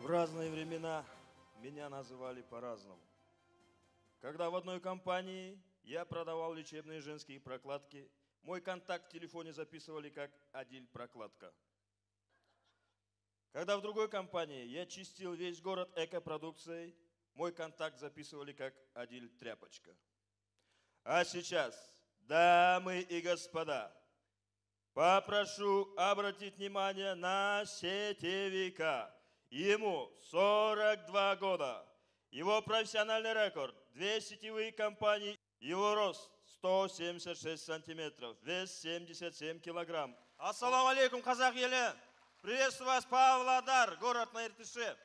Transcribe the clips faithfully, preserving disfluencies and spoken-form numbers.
В разные времена меня называли по-разному. Когда в одной компании я продавал лечебные женские прокладки, мой контакт в телефоне записывали как Адиль Прокладка. Когда в другой компании я чистил весь город экопродукцией, мой контакт записывали как Адиль Тряпочка. А сейчас, дамы и господа, попрошу обратить внимание на сетевика. Ему сорок два года. Его профессиональный рекорд – две сетевые компании. Его рост – сто семьдесят шесть сантиметров, вес семьдесят семь килограмм. Ассаламу алейкум, казах еле. Приветствую вас, Павлодар, город на Иртыше.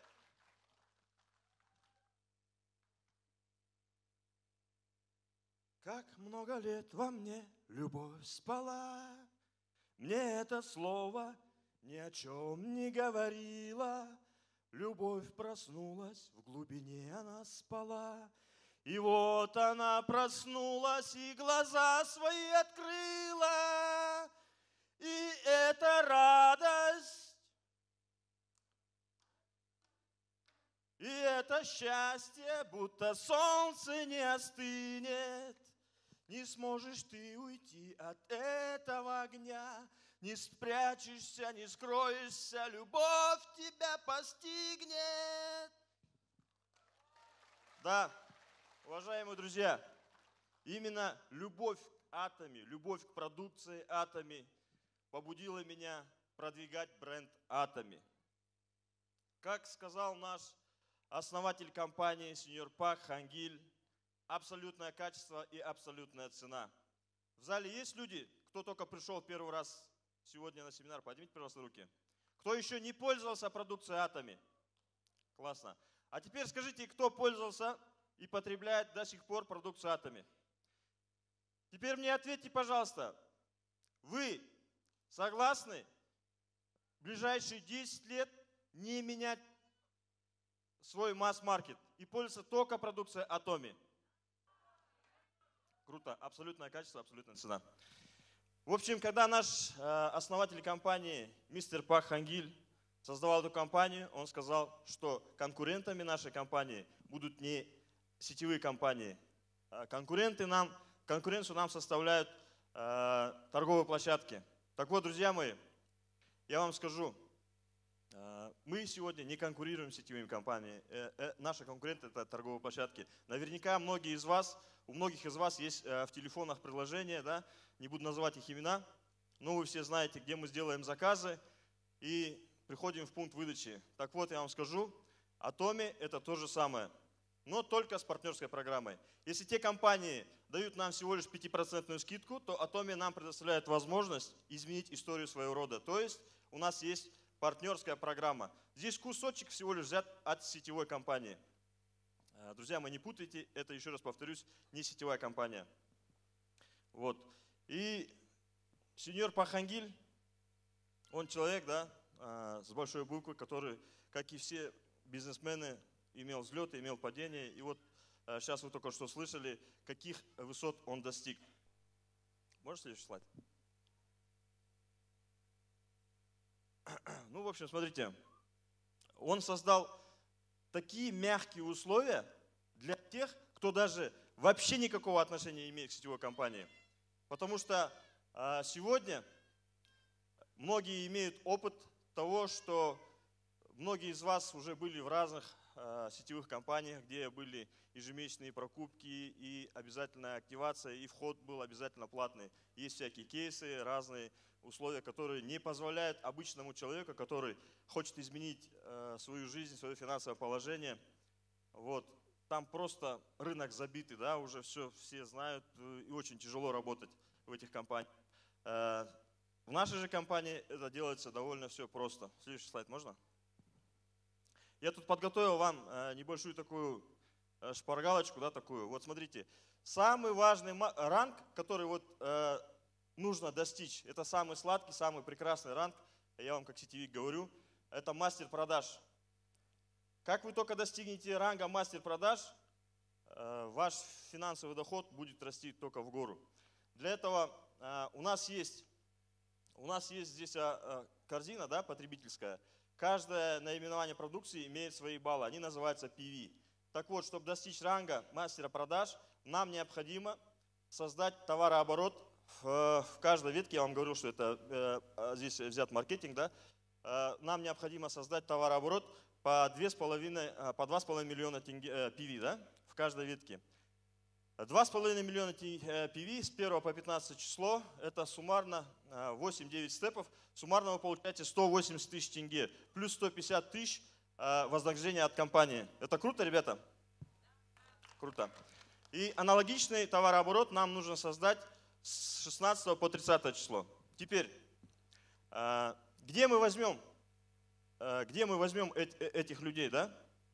Как много лет во мне любовь спала, мне это слово ни о чем не говорило. Любовь проснулась, в глубине она спала. И вот она проснулась и глаза свои открыла. И это радость, и это счастье, будто солнце не остынет. Не сможешь ты уйти от этого огня, не спрячешься, не скроешься, любовь тебя постигнет. Да, уважаемые друзья, именно любовь к Атоми, любовь к продукции Атоми побудила меня продвигать бренд Атоми. Как сказал наш основатель компании, сеньор Пак Хангиль, абсолютное качество и абсолютная цена. В зале есть люди, кто только пришел первый раз сегодня на семинар? Поднимите, пожалуйста, руки. Кто еще не пользовался продукцией Атоми? Классно. А теперь скажите, кто пользовался и потребляет до сих пор продукцию Атоми? Теперь мне ответьте, пожалуйста, вы согласны в ближайшие десять лет не менять свой масс-маркет и пользоваться только продукцией Атоми? Круто. Абсолютное качество, абсолютная цена. В общем, когда наш э, основатель компании, мистер Пак Хангиль, создавал эту компанию, он сказал, что конкурентами нашей компании будут не сетевые компании. А конкуренты нам, конкуренцию нам составляют э, торговые площадки. Так вот, друзья мои, я вам скажу, э, мы сегодня не конкурируем с сетевыми компаниями. Э, э, наши конкуренты – это торговые площадки. Наверняка многие из вас, у многих из вас есть э, в телефонах приложения, да, не буду называть их имена, но вы все знаете, где мы сделаем заказы и приходим в пункт выдачи. Так вот, я вам скажу, Атоми – это то же самое, но только с партнерской программой. Если те компании дают нам всего лишь пятипроцентную скидку, то Атоми нам предоставляет возможность изменить историю своего рода. То есть у нас есть партнерская программа. Здесь кусочек всего лишь взят от сетевой компании. Друзья мои, не путайте, это, еще раз повторюсь, не сетевая компания. Вот. И сеньор Пак Хангиль, он человек, да, с большой буквы, который, как и все бизнесмены, имел взлеты, имел падения. И вот сейчас вы только что слышали, каких высот он достиг. Можешь следующий слайд? Ну, в общем, смотрите, он создал такие мягкие условия для тех, кто даже вообще никакого отношения не имеет к сетевой компании. Потому что а, сегодня многие имеют опыт того, что многие из вас уже были в разных а, сетевых компаниях, где были ежемесячные покупки и обязательная активация, и вход был обязательно платный. Есть всякие кейсы, разные условия, которые не позволяют обычному человеку, который хочет изменить а, свою жизнь, свое финансовое положение. Вот. Там просто рынок забитый, да, уже все, все знают, и очень тяжело работать в этих компаниях. А, в нашей же компании это делается довольно все просто. Следующий слайд можно? Я тут подготовил вам небольшую такую шпаргалочку, да, такую. Вот смотрите, самый важный ранг, который вот э, нужно достичь, это самый сладкий, самый прекрасный ранг, я вам как сетевик говорю, это мастер продаж. Как вы только достигнете ранга мастер продаж, э, ваш финансовый доход будет расти только в гору. Для этого э, у нас есть, у нас есть здесь э, корзина, да, потребительская. каждое наименование продукции имеет свои баллы, они называются пи ви. Так вот, чтобы достичь ранга мастера продаж, нам необходимо создать товарооборот в, в каждой ветке. Я вам говорил, что это э, здесь взят маркетинг, да? Э, нам необходимо создать товарооборот по, две с половиной, по два с половиной миллиона тенге, э, пи ви, да? В каждой ветке. два с половиной миллиона пи ви с первого по пятнадцатое число, это суммарно восемь-девять степов. Суммарно вы получаете сто восемьдесят тысяч тенге, плюс сто пятьдесят тысяч вознаграждения от компании. Это круто, ребята? Круто. И аналогичный товарооборот нам нужно создать с шестнадцатого по тридцатое число. Теперь, где мы возьмем, где мы возьмем этих людей, да?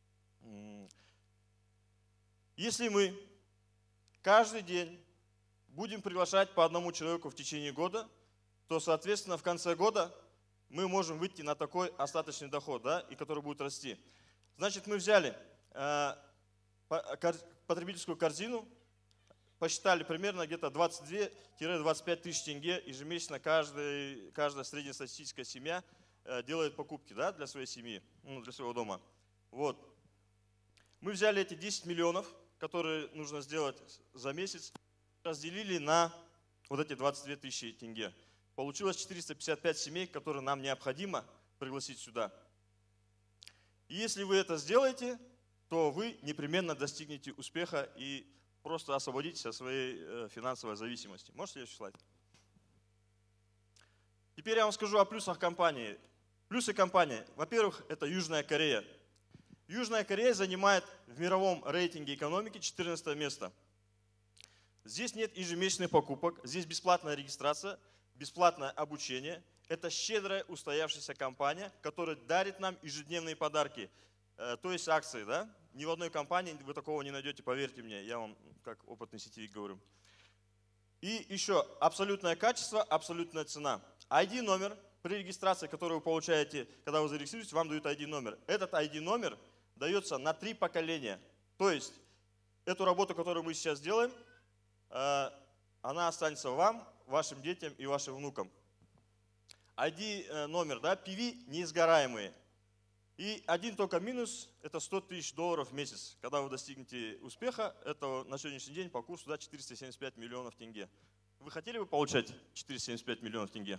Если мы каждый день будем приглашать по одному человеку в течение года, то, соответственно, в конце года мы можем выйти на такой остаточный доход, да, и который будет расти. Значит, мы взяли э, потребительскую корзину, посчитали примерно где-то двадцать две — двадцать пять тысяч тенге ежемесячно каждый, каждая среднестатистическая семья э, делает покупки, да, для своей семьи, ну, для своего дома. Вот. Мы взяли эти десять миллионов, которые нужно сделать за месяц, разделили на вот эти двадцать две тысячи тенге. Получилось четыреста пятьдесят пять семей, которые нам необходимо пригласить сюда. И если вы это сделаете, то вы непременно достигнете успеха и просто освободитесь от своей финансовой зависимости. Можете следующий слайд? Теперь я вам скажу о плюсах компании. Плюсы компании. Во-первых, это Южная Корея. Южная Корея занимает в мировом рейтинге экономики четырнадцатое место. Здесь нет ежемесячных покупок, здесь бесплатная регистрация, бесплатное обучение. Это щедрая устоявшаяся компания, которая дарит нам ежедневные подарки, э, то есть акции. Да? Ни в одной компании вы такого не найдете, поверьте мне, я вам как опытный сетевик говорю. И еще абсолютное качество, абсолютная цена. ай ди номер при регистрации, который вы получаете, когда вы зарегистрируетесь, вам дают ай ди номер. Этот ай ди номер дается на три поколения. То есть эту работу, которую мы сейчас делаем, она останется вам, вашим детям и вашим внукам. ай ди номер, да, пи ви неизгораемые. И один только минус – это сто тысяч долларов в месяц. Когда вы достигнете успеха, это на сегодняшний день по курсу да, четыреста семьдесят пять миллионов тенге. Вы хотели бы получать четыреста семьдесят пять миллионов тенге?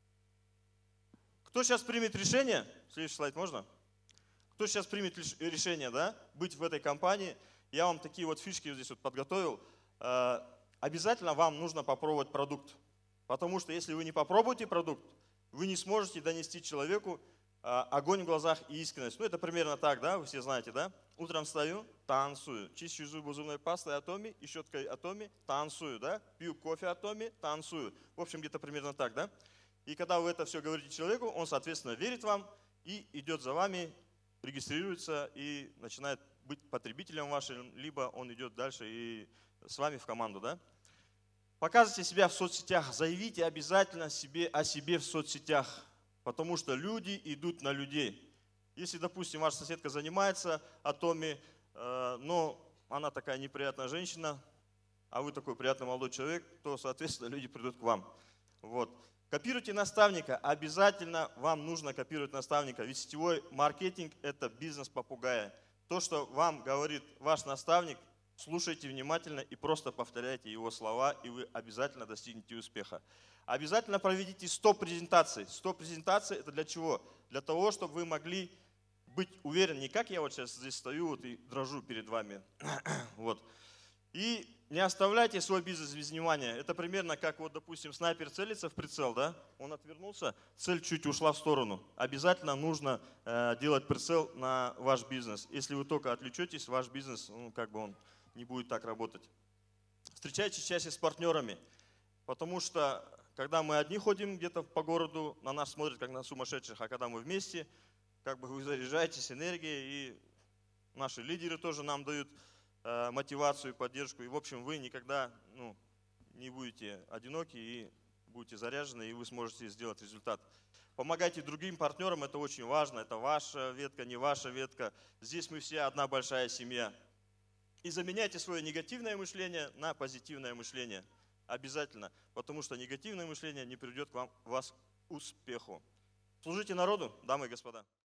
Кто сейчас примет решение? Следующий слайд можно? Кто сейчас примет решение, да, быть в этой компании? Я вам такие вот фишки здесь вот подготовил. Обязательно вам нужно попробовать продукт. Потому что если вы не попробуете продукт, вы не сможете донести человеку огонь в глазах и искренность. Ну, это примерно так, да, вы все знаете, да? Утром встаю, танцую, чищу зубы зубной пастой Атоми и щеткой Атоми, танцую, да? Пью кофе Атоми, танцую. В общем, где-то примерно так, да? И когда вы это все говорите человеку, он, соответственно, верит вам и идет за вами, регистрируется и начинает быть потребителем вашим, либо он идет дальше и с вами в команду, да? Показывайте себя в соцсетях, заявите обязательно себе о себе в соцсетях, потому что люди идут на людей. Если, допустим, ваша соседка занимается Атоми, э, но она такая неприятная женщина, а вы такой приятный молодой человек, то, соответственно, люди придут к вам. Вот. Копируйте наставника, обязательно вам нужно копировать наставника, ведь сетевой маркетинг – это бизнес-попугая. То, что вам говорит ваш наставник, слушайте внимательно и просто повторяйте его слова, и вы обязательно достигнете успеха. Обязательно проведите сто презентаций. сто презентаций – это для чего? Для того, чтобы вы могли быть уверены, не как я вот сейчас здесь стою вот и дрожу перед вами. Вот. И не оставляйте свой бизнес без внимания. Это примерно как, вот, допустим, снайпер целится в прицел, да? Он отвернулся, цель чуть ушла в сторону. Обязательно нужно э, делать прицел на ваш бизнес. Если вы только отвлечетесь, ваш бизнес, ну, как бы он не будет так работать. Встречайтесь чаще с партнерами, потому что, когда мы одни ходим где-то по городу, на нас смотрят как на сумасшедших, а когда мы вместе, как бы вы заряжаетесь энергией, и наши лидеры тоже нам дают мотивацию и поддержку. И, в общем, вы никогда ну, не будете одиноки и будете заряжены, и вы сможете сделать результат. Помогайте другим партнерам, это очень важно. Это ваша ветка, не ваша ветка. Здесь мы все одна большая семья. И заменяйте свое негативное мышление на позитивное мышление. Обязательно. Потому что негативное мышление не приведет к вам, вас к успеху. Служите народу, дамы и господа.